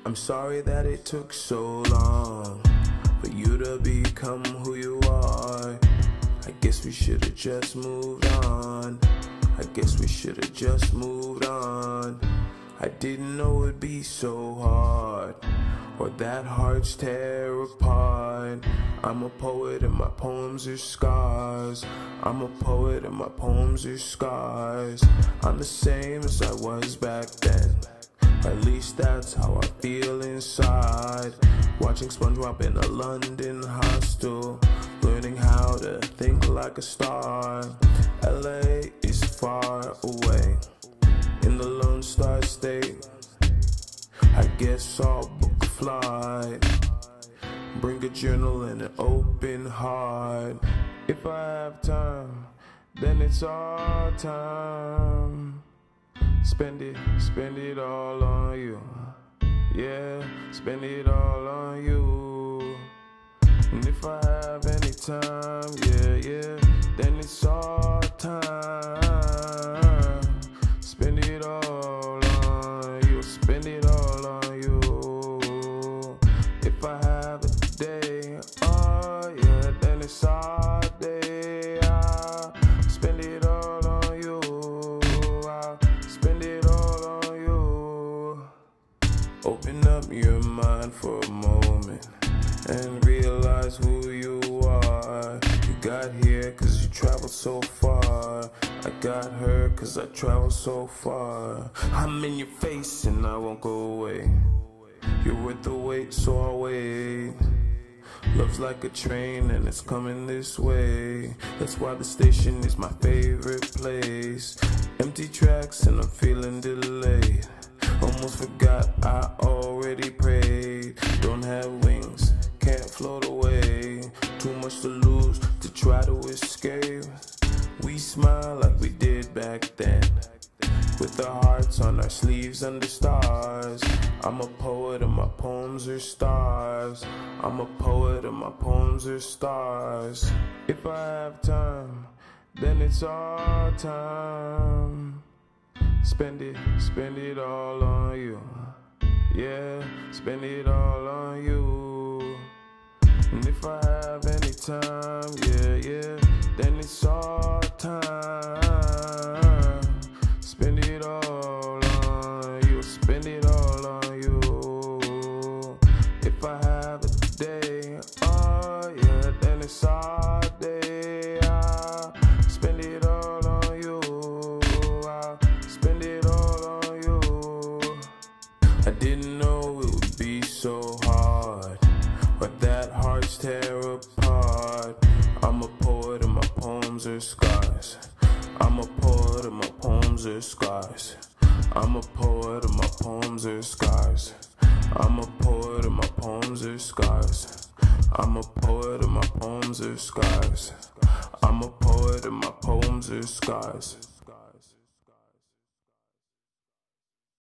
I'm sorry that it took so long for you to become who you are. I guess we should've just moved on. I guess we should've just moved on. I didn't know it'd be so hard, or that hearts tear apart. I'm a poet and my poems are scars. I'm a poet and my poems are scars. I'm the same as I was back then. At least that's how I feel inside. Watching SpongeBob in a London hostel, learning how to think like a star. LA is far away, in the Lone Star State. I guess I'll book a flight, bring a journal and an open heart. If I have time, then it's our time. Spend it all on you. Yeah, spend it all on you. And if I have any time, yeah, then it's our time. Spend it all on you, spend it all on you. If I have a day, oh yeah, then it's our day. I'll spend it all on you. I'll spend it all on you. Open up your mind for a moment and realize who you are. You got here cause you traveled so far. I got her cause I traveled so far. I'm in your face and I won't go away. You're worth the wait, so I'll wait. Love's like a train and it's coming this way. That's why the station is my favorite place. Empty tracks and I'm feeling delayed. Almost forgot I already prayed. Don't have wings, can't float away. Too much to lose to try to escape. We smile like we did back then, with our hearts on our sleeves under stars. I'm a poet and my poems are stars. I'm a poet and my poems are stars. If I have time, then it's our time. Spend it all on you. Yeah, spend it all on you. And if I have any time, yeah, then it's our time. Spend it all on you, spend it all on you. If I have a day, oh yeah, then it's our day. I'll spend it all on you. I'll spend it all on you. I didn't know it would be so hard, or that hearts tear apart. I'm a poet and my poems are scars. I'm a poet and my poems are scars. I'm a poet and my poems are scars. I'm a poet and my poems are scars. I'm a poet and my poems are scars. I'm a poet and my poems are scars.